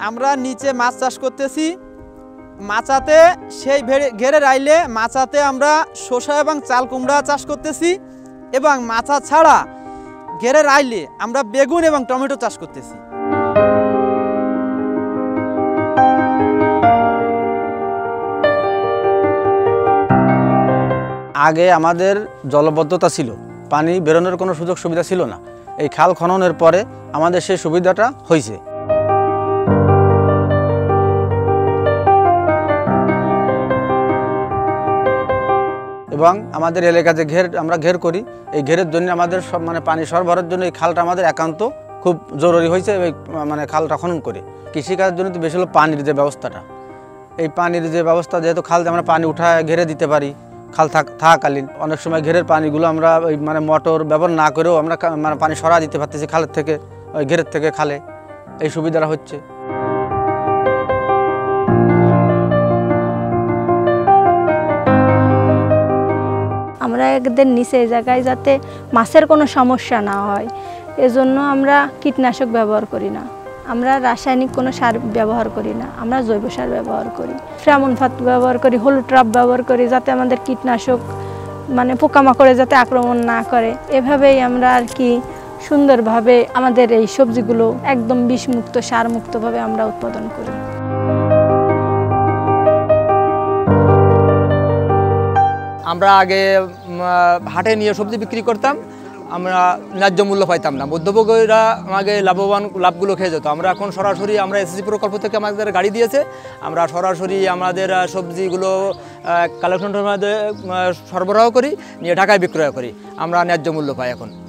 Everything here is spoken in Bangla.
আমরা নিচে মাছ চাষ করতেছি, মাচাতে সেই ঘেরের আইলে মাচাতে আমরা শসা এবং চাল কুমড়া চাষ করতেছি, এবং মাচা ছাড়া ঘেরের আইলে আমরা বেগুন এবং টমেটো চাষ করতেছি। আগে আমাদের জলবদ্ধতা ছিল, পানি বেরোনোর কোনো সুযোগ সুবিধা ছিল না। এই খাল খননের পরে আমাদের সেই সুবিধাটা হয়েছে। এবং আমাদের এলাকাতে আমরা ঘের করি, এই ঘেরের জন্য আমাদের সব পানি সরবরাহের জন্য এই খালটা আমাদের একান্ত খুব জরুরি হয়েছে। এই খালটা খনন করে কৃষিকাজের জন্য তো বেশি হলো পানির যে ব্যবস্থাটা, এই পানির যে ব্যবস্থা, যেহেতু খাল আমরা পানি উঠায় ঘেরে দিতে পারি, খাল থাকাকালীন অনেক সময় ঘেরের পানিগুলো আমরা ওই মোটর ব্যবহার না করেও আমরা পানি সরা দিতে পারতেছি খালের থেকে, ওই ঘেরের থেকে খালে, এই সুবিধাটা হচ্ছে। আমরা এদের নিচে জায়গায় যাতে মাছের কোনো সমস্যা না হয়, এজন্য আমরা কীটনাশক ব্যবহার করি না, আমরা রাসায়নিক কোনো সার ব্যবহার করি না, আমরা জৈব সার ব্যবহার করি, ফ্রামনফাত ব্যবহার করি, হলুদ ট্রাপ ব্যবহার করি, যাতে আমাদের কীটনাশক পোকামাকড়ে যাতে আক্রমণ না করে। এভাবেই আমরা আর কি সুন্দরভাবে আমাদের এই সবজিগুলো একদম বিষমুক্ত সারমুক্তভাবে আমরা উৎপাদন করি। আমরা আগে হাটে নিয়ে সবজি বিক্রি করতাম, আমরা ন্যায্য মূল্য পাইতাম না, মধ্যভোগীরা আমাকে লাভগুলো খেয়ে যেত। আমরা এখন সরাসরি আমরা SACP প্রকল্প থেকে আমাদের গাড়ি দিয়েছে, আমরা সরাসরি আমাদের সবজিগুলো কালেকশনের মধ্যে সরবরাহ করি, নিয়ে ঢাকায় বিক্রয় করি, আমরা ন্যায্য মূল্য পাই এখন।